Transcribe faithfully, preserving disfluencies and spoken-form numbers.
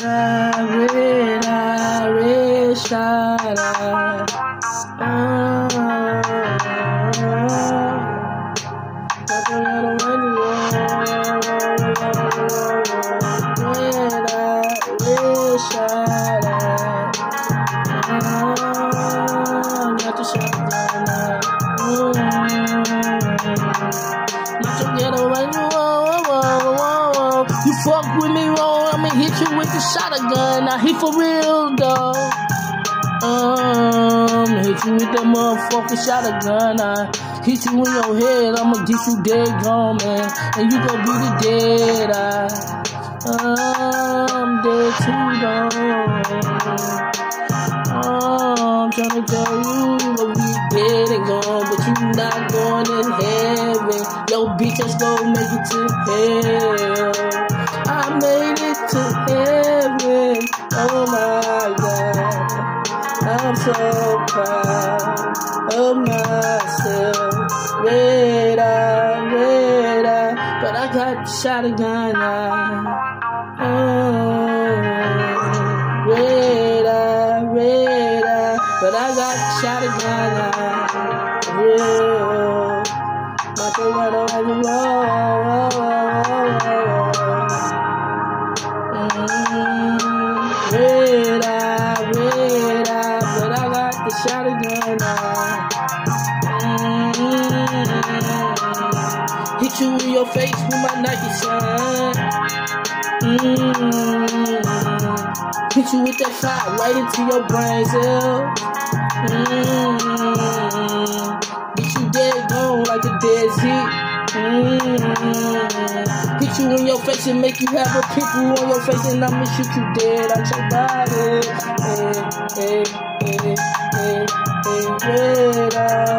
eye, red eye, red shot eye. Oh, red eye, red shot eye. Oh, got the shotgun eye. Oh, not your ghetto when you whoa, whoa, whoa, whoa. You fuck with me wrong, I'ma hit you with the shotgun. Now he for real, dog. Um, hit you with that motherfucking shotgun. I hit you in your head, I'ma get you dead gone, man. And you gon' be the dead eye. I'm dead too, dog. I'm tryna tell you, you gon' be dead and gone, but you not going in heaven. Yo, bitch, just go make it to hell. I made it to heaven. Oh my God, I'm so proud of myself. Red eye, red eye, but I got the shotgun eye. Oh, red eye, red eye, but I got the shotgun eye. Real, nothing but a way to roll. Red eye, red eye, but I got the shotgun eye. Mm-hmm. Hit you in your face with my Nike sign. Mm-hmm. Hit you with that shot right into your brain cell. Mm-hmm. Get you dead gone like a dead zit. Mm-hmm. Hit you in your face and make you have a pimple on your face, and I'ma shoot you dead out your body. Hey, hey, hey, hey, hey, red eye.